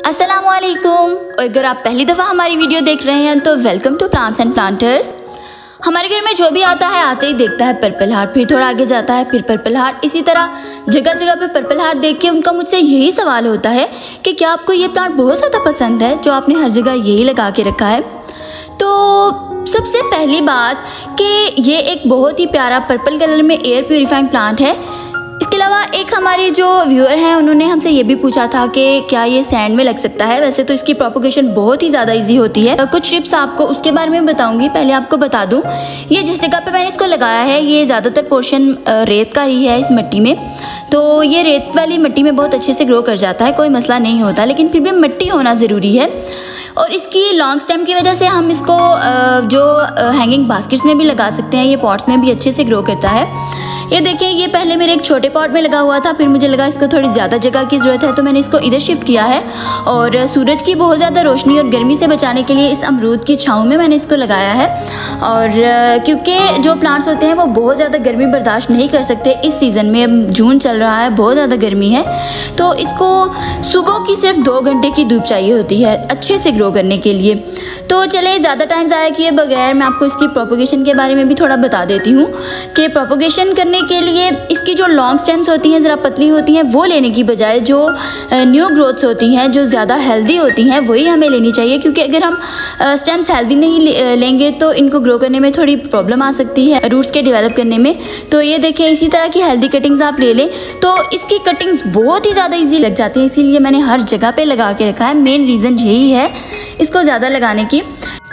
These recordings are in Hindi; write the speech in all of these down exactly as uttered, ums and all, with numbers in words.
अस्सलामुअलैकुम। और अगर आप पहली दफ़ा हमारी वीडियो देख रहे हैं तो welcome to plants and planters. हमारे घर में जो भी आता है आते ही देखता है पर्पल हार्ट, फिर थोड़ा आगे जाता है फिर पर्पल हार्ट। इसी तरह जगह जगह पे पर्पल हार्ट देख के उनका मुझसे यही सवाल होता है कि क्या आपको ये प्लांट बहुत ज़्यादा पसंद है जो आपने हर जगह यही लगा के रखा है। तो सबसे पहली बात कि ये एक बहुत ही प्यारा पर्पल कलर में एयर प्योरीफाइंग प्लांट है। इसके अलावा एक हमारी जो व्यूअर हैं उन्होंने हमसे ये भी पूछा था कि क्या ये सैंड में लग सकता है। वैसे तो इसकी प्रोपोगेशन बहुत ही ज़्यादा इजी होती है। कुछ टिप्स आपको उसके बारे में बताऊंगी। पहले आपको बता दूं, ये जिस जगह पे मैंने इसको लगाया है ये ज़्यादातर पोर्शन रेत का ही है इस मिट्टी में। तो ये रेत वाली मिट्टी में बहुत अच्छे से ग्रो कर जाता है, कोई मसला नहीं होता, लेकिन फिर भी मिट्टी होना ज़रूरी है। और इसकी लॉन्ग स्टेम की वजह से हम इसको जो हैंगिंग बास्केट्स में भी लगा सकते हैं, ये पॉट्स में भी अच्छे से ग्रो करता है। ये देखिए, ये पहले मेरे एक छोटे पॉट में लगा हुआ था, फिर मुझे लगा इसको थोड़ी ज़्यादा जगह की ज़रूरत है तो मैंने इसको इधर शिफ्ट किया है। और सूरज की बहुत ज़्यादा रोशनी और गर्मी से बचाने के लिए इस अमरूद की छाँव में मैंने इसको लगाया है। और क्योंकि जो प्लांट्स होते हैं वो बहुत ज़्यादा गर्मी बर्दाश्त नहीं कर सकते इस सीज़न में, अब जून चल रहा है, बहुत ज़्यादा गर्मी है, तो इसको सुबह की सिर्फ दो घंटे की धूप चाहिए होती है अच्छे से ग्रो करने के लिए। तो चले ज़्यादा टाइम ज़ाया किए बगैर मैं आपको इसकी प्रोपोगेशन के बारे में भी थोड़ा बता देती हूँ कि प्रोपोगेशन करने के लिए इसकी जो लॉन्ग स्टेम्स होती हैं ज़रा पतली होती हैं, वो लेने की बजाय जो न्यू ग्रोथ्स होती हैं जो ज़्यादा हेल्दी होती हैं वही हमें लेनी चाहिए। क्योंकि अगर हम स्टेम्स हेल्दी नहीं ले, लेंगे तो इनको ग्रो करने में थोड़ी प्रॉब्लम आ सकती है, रूट्स के डेवलप करने में। तो ये देखिए, इसी तरह की हेल्दी कटिंग्स आप ले लें तो इसकी कटिंग्स बहुत ही ज़्यादा ईजी लग जाती है, इसीलिए मैंने हर जगह पर लगा के रखा है। मेन रीज़न यही है इसको ज़्यादा लगाने की।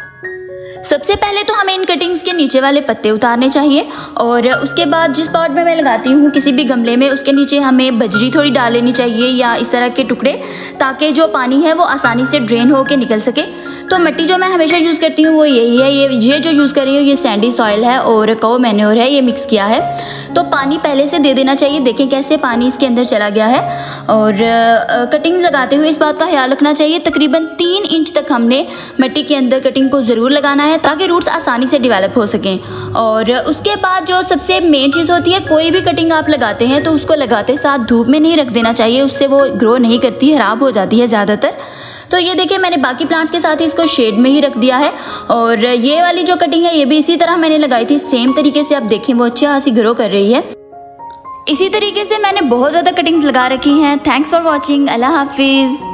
सबसे पहले तो हमें इन कटिंग्स के नीचे वाले पत्ते उतारने चाहिए और उसके बाद जिस पॉट में मैं लगाती हूँ किसी भी गमले में उसके नीचे हमें बजरी थोड़ी डाल लेनी चाहिए या इस तरह के टुकड़े, ताकि जो पानी है वो आसानी से ड्रेन होकर निकल सके। तो मिट्टी जो मैं हमेशा यूज़ करती हूँ वो यही है। ये ये जो यूज़ कर रही हूँ ये सैंडी सॉइल है और काऊ मैन्योर है, ये मिक्स किया है। तो पानी पहले से दे देना चाहिए। देखें कैसे पानी इसके अंदर चला गया है। और कटिंग लगाते हुए इस बात का ख्याल रखना चाहिए तकरीबन तीन इंच तक हमने मिट्टी के अंदर कटिंग को ज़रूर लगाना है ताकि रूट्स आसानी से डेवलप हो सकें। और उसके बाद जो सबसे मेन चीज़ होती है, कोई भी कटिंग आप लगाते हैं तो उसको लगाते साथ धूप में नहीं रख देना चाहिए, उससे वो ग्रो नहीं करती, ख़राब हो जाती है ज़्यादातर। तो ये देखिए, मैंने बाकी प्लांट्स के साथ ही इसको शेड में ही रख दिया है। और ये वाली जो कटिंग है ये भी इसी तरह मैंने लगाई थी, सेम तरीके से आप देखें वो अच्छी खासी ग्रो कर रही है। इसी तरीके से मैंने बहुत ज़्यादा कटिंग्स लगा रखी हैं। Thanks for watching. अल्लाह हाफिज़।